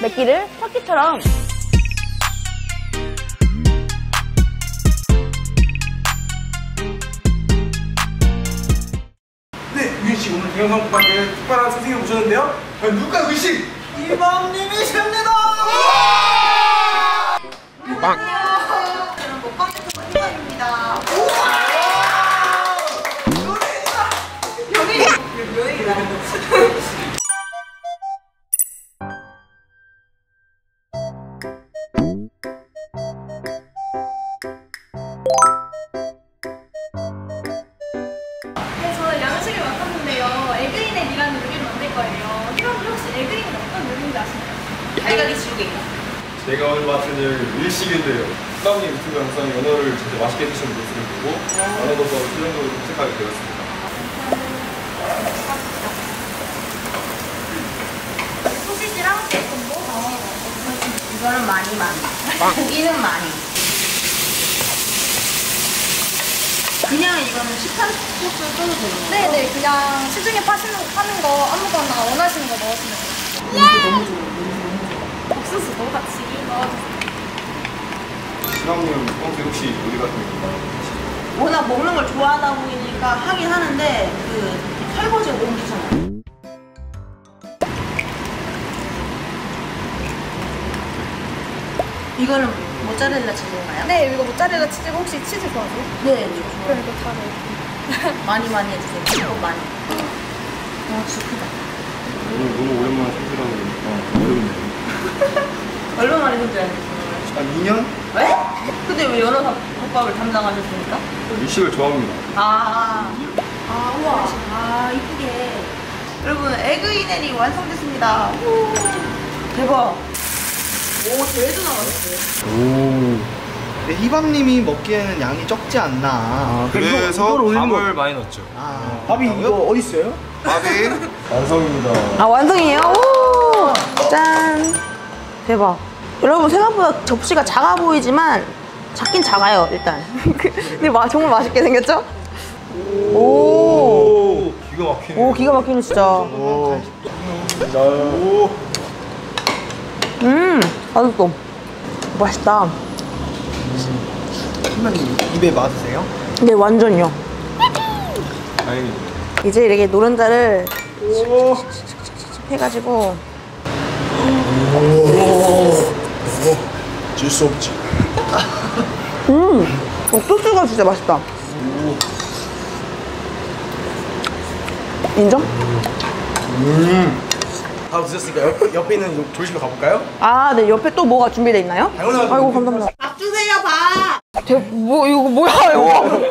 맵기를 터키처럼. 네, 유인씨 오늘 동영상 부탁에 특별한 선생님을 모셨는데요. 누가 의식? 이범님이십니다. 빵. 저는 먹방 유튜버 희망입니다. 연예인이다. 저는 양식을 맡았는데요. 에그인앤이라는 요리를 만들 거예요. 희망님 혹시 에그인은 어떤 요리인지 아시나요? 달걀이 지우개. 제가 오늘 맡은 일 일식인데요. 수담님 유튜브 영상에 연어를 진짜 맛있게 드시는 모습을 보고 연어버섯 필름으로 검색하게 되었습니다. 소시지랑 볶음보. 이거는 많이. 고기는 많이. 그냥 이거는 시판 소스 써도 되는 거예요? 네네, 그냥 시중에 파는 거 아무거나 원하시는 거 넣으시면 돼요. 이게 너무 좋아. 옥수수도 같이 넣어주세요. 수담님 평소에 혹시 요리 같은 거 많이 워낙 먹는 걸 좋아하다 보니까 하긴 하는데 그 설거지가 너무 귀찮아요. 이거는 모짜렐라 치즈인가요? 네, 이거 모짜렐라 치즈고 혹시 치즈 좋아하세요? 네. 그럼 이거 다 넣어요. 많이 해주세요. 이거 많이. 진짜 크다. 너무 오랜만에 손질하고 보니까 어렵네요. 얼마 만에 손질하셨어요? 한 2년? 왜? 근데 왜 연어 덮밥을 담당하셨습니까? 일식을 좋아합니다. 우와. 이쁘게. 여러분, 에그이넬이 완성됐습니다. 오, 대박. 오, 제대로 나왔어요. 오. 네, 희방님이 먹기에는 양이 적지 않나. 그래서 밥을 많이 넣었죠. 밥이 이거 어디 있어요? 밥이 완성입니다. 아, 완성이에요? 오! 짠! 대박. 여러분, 생각보다 접시가 작아 보이지만 작긴 작아요, 일단. 근데 정말 맛있게 생겼죠? 오! 기가 막히네. 오, 기가 막히네, 진짜. 오. 맛있어. 맛있다. 희방님 입에 맞으세요? 네, 완전요. 다행이네요. 이제 이렇게 노른자를 해가지고. 질 수 없지. 소스가 진짜 맛있다. 인정? 다 드셨으니까 옆에 있는 조리실로 가볼까요? 아, 네. 옆에 또 뭐가 준비되어 있나요? 당연하죠. 아이고, 감사합니다. 밥 주세요, 밥! 이거 뭐야, 이거?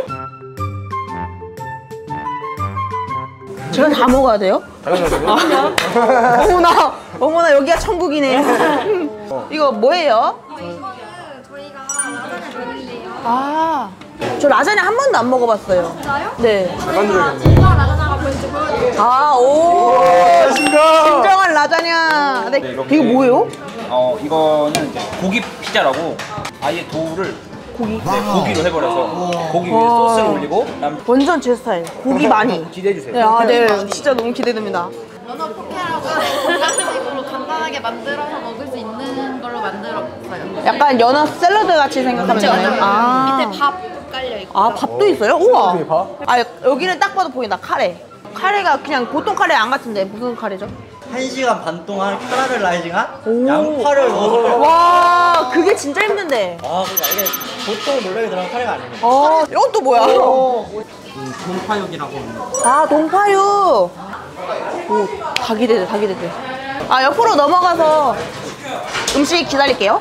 제가 다 먹어야 돼요? 당연하죠. 어머나, 여기가 천국이네. 이거 뭐예요? 이거는 저희가 라자냐 전인데요. 아, 저 라자냐 한 번도 안 먹어봤어요. 진짜요? 네. 저희가 진짜 라자냐가 뭔지 보여드릴게요. 아, 오. 안녕하십니까. 진정한 라자냐. 네. 이거 뭐예요? 이거는 이제 고기 피자라고 아예 도우를 고기로 해버려서 고기 위에 소스를 올리고 그다음 완전 제 스타일. 고기 많이. 기대해주세요. 네, 아, 네. 진짜 너무 기대됩니다. 연어 포케라고 건강식으로 간단하게 만들어서 먹을 수 있는 걸로 만들었어요. 약간 연어 샐러드 같이 생각하면 되나요? 아. 밑에 밥 깔려 있고. 아, 밥도 있어요? 우와. 네, 밥? 아, 여기는 딱 봐도 보인다. 카레. 카레가 그냥 보통 카레 안 같은데 무슨 카레죠? 1시간 반 동안 카라멜라이징한 양파를 넣어서 와, 그게 진짜 힘든데. 그러니까 이게 보통 놀래게 들어간 카레가 아닙니다. 이건 또 뭐야? 동파육이라고 합니다. 아, 동파육. 오, 다 기대돼, 다 기대돼. 아, 옆으로 넘어가서 음식 기다릴게요.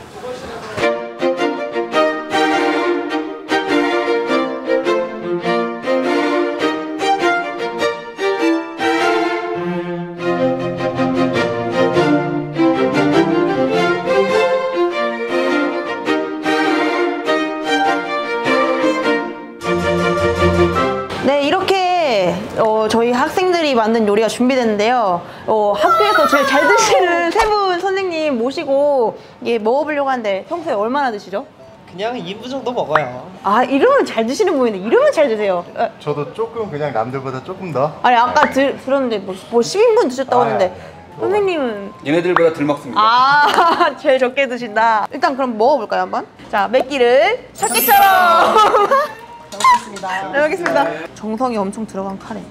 네, 이렇게 저희 학생들이 만든 요리가 준비됐는데요. 학교에서 제일 잘 드시는 세 분 선생님 모시고 이게 먹어보려고 하는데 평소에 얼마나 드시죠? 그냥 2분 정도 먹어요. 아, 이러면 잘 드시는 분인데 이러면 잘 드세요. 저도 조금 그냥 남들보다 조금 더. 아니, 아까 들었는데 뭐 10인분 드셨다고 했는데 선생님은 얘네들보다 덜 먹습니다. 아 제일 적게 드신다. 일단 그럼 먹어볼까요 한번? 자 맵기를 샤끼처럼. 잘 먹겠습니다. 네 알겠습니다. 정성이 엄청 들어간 카레.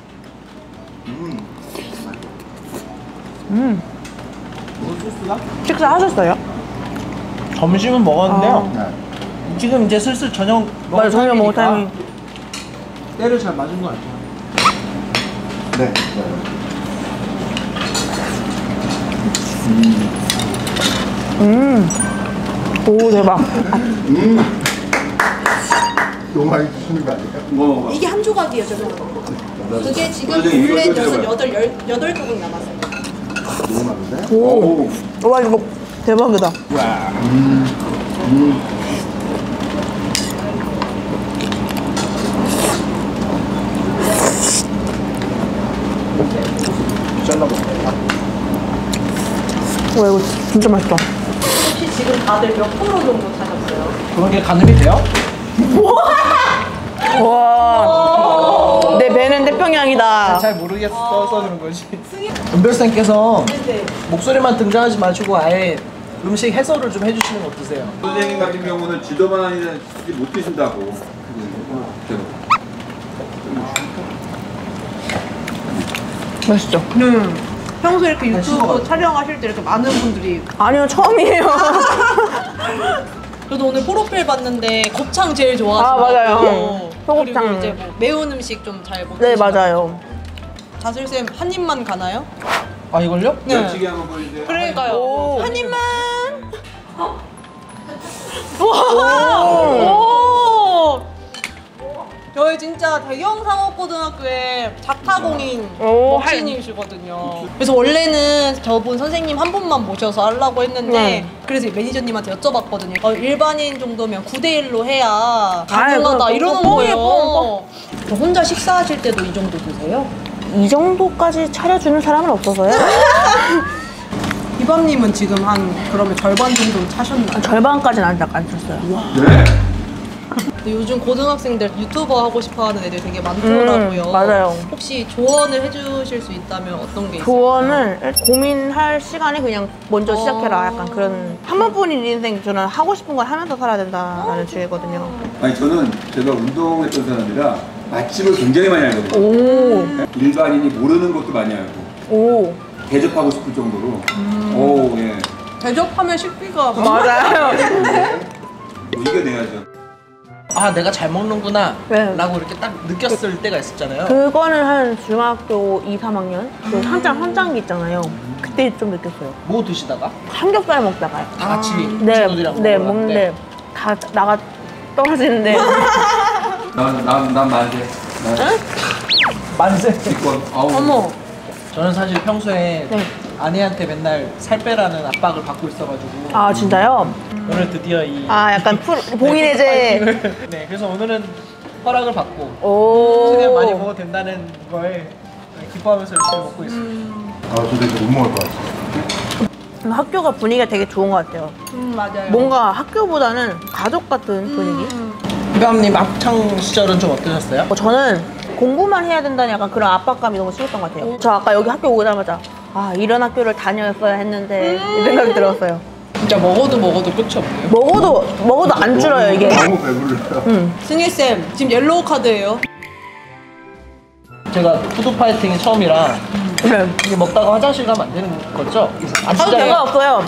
식사 하셨어요? 점심은 먹었는데요. 지금 이제 슬슬 저녁 맞아요 저녁 먹을 타이밍. 때를 잘 맞은 것 같아요. 네. 오 대박. 너무 많이 드시는 거 아닐까? 뭐 이게 한 조각이에요, 저는. 그게 지금 원래 8조각 남았어요. 너무 많은데? 오. 와 이거 대박이다. 와 이거 진짜 맛있다. 혹시 지금 다들 몇 프로 정도 타셨어요? 그런 게 가늠이 돼요? 와. 내 배는 태평양이다. 잘 모르겠어서 그런 거지. 은별쌤께서 목소리만 등장하지 마시고 아예 음식 해설을 좀 해주시는 거 어떠세요? 선생님 같은 경우는 지도만 아니면 못 드신다고. 맛있죠? 평소에 이렇게 유튜브 촬영하실 때 이렇게 많은 분들이 아니요 처음이에요. 저도 오늘 프로필 봤는데 곱창 제일 좋아하시는 아, 맞아요. 것 같고, 소곱창. 그리고 이제 뭐 매운 음식 좀 잘 못 네 드시나? 맞아요. 자슬쌤 한 입만 가나요? 아 이걸요? 멸치기 한번 보여주세요. 그러니까요. 오. 한 입만. 오. 저희 진짜 대경상업고등학교의 작타공인 오, 먹신이시거든요. 그래서 원래는 저분 선생님 한 분만 모셔서 하려고 했는데 네. 그래서 매니저님한테 여쭤봤거든요. 일반인 정도면 9대1로 해야 아유, 가능하다 그럼 이러는 뻥이에요, 거예요. 저 혼자 식사하실 때도 이 정도 드세요? 이 정도까지 차려주는 사람은 없어서요. 이밤님은 지금 한 그러면 절반 정도 차셨나요? 절반까지는 안 쳤어요. 네. 근데 요즘 고등학생들 유튜버 하고 싶어하는 애들 되게 많더라고요. 맞아요. 혹시 조언을 해주실 수 있다면 어떤 게 있어요? 조언을 고민할 시간에 그냥 먼저 시작해라. 약간 그런 한 번뿐인 인생 저는 하고 싶은 걸 하면서 살아야 된다라는 주의거든요. 아니 저는 제가 운동했던 사람이라 맛집을 굉장히 많이 알거든요. 오. 일반인이 모르는 것도 많이 알고 오. 대접하고 싶을 정도로. 오 예. 대접하면 식비가 맞아요. 뭐 이겨내야죠. 아 내가 잘 먹는구나 네. 라고 이렇게 딱 느꼈을 때가 있었잖아요. 그거는 한 중학교 2, 3학년? 그 한창 선장기 있잖아요. 그때 좀 느꼈어요. 뭐 드시다가? 삼겹살 먹다가요. 다 같이 네, 친구들이랑 네, 먹으러 먹는데 다 나가 떨어지는데. 난 만세. 만세. 이건 아우. 어머. 저는 사실 평소에 네. 아내한테 맨날 살 빼라는 압박을 받고 있어가지고 아 진짜요? 오늘 드디어 이 아 약간 봉인해제. 네, 그래서 오늘은 허락을 받고 오. 최대한 많이 먹어도 된다는 걸 기뻐하면서 열심히 먹고 있습니다. 아, 저도 이제 못 먹을 것 같아요. 학교가 분위기가 되게 좋은 것 같아요. 맞아요. 뭔가 학교보다는 가족 같은 분위기? 이밤님 학창 시절은 좀 어떠셨어요? 저는 공부만 해야 된다는 약간 그런 압박감이 너무 심했던 것 같아요. 저 아까 여기 학교 오자마자 아 이런 학교를 다녔어야 했는데 이 생각이 들었어요. 진짜 먹어도 끝이 없네요. 먹어도 안 줄어요 이게. 너무 배불러요. 승일쌤 지금 옐로우 카드예요. 제가 푸드 파이팅이 처음이라 네. 이게 먹다가 화장실 가면 안 되는 거죠? 아 아무 상관없어요.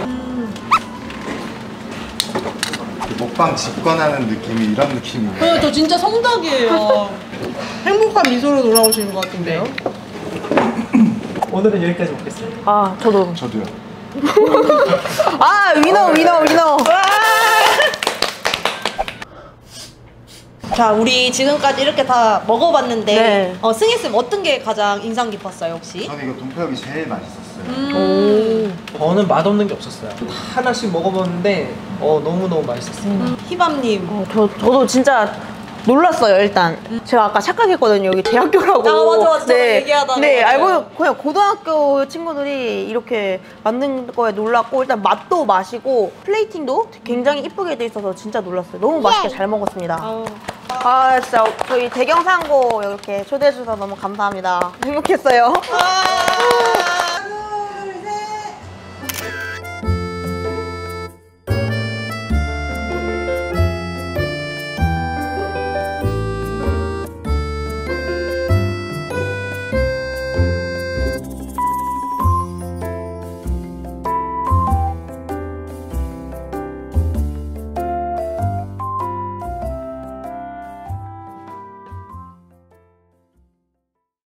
먹방 집권하는 느낌이 이런 느낌이에요. 저 진짜 성덕이에요. 행복한 미소로 돌아오시는 것 같은데요? 오늘은 여기까지 먹겠습니다. 아 저도. 저도요. 아 위너. 자, 우리 지금까지 이렇게 다 먹어봤는데 네. 승희쌤 어떤 게 가장 인상 깊었어요 혹시? 저는 이거 동태역이 제일 맛있었어요. 저는 맛없는 게 없었어요. 하나씩 먹어봤는데 너무너무 맛있었어요. 희밤님 저도 진짜 놀랐어요 일단. 제가 아까 착각했거든요 여기 대학교라고. 아, 맞아. 저도 얘기하다가. 네 맞아요. 알고 그냥 고등학교 친구들이 이렇게 만든 거에 놀랐고 일단 맛도 맛이고 플레이팅도 굉장히 이쁘게 돼 있어서 진짜 놀랐어요. 너무 맛있게 잘 먹었습니다. 아 진짜 저희 대경상고 이렇게 초대해 주셔서 너무 감사합니다. 행복했어요.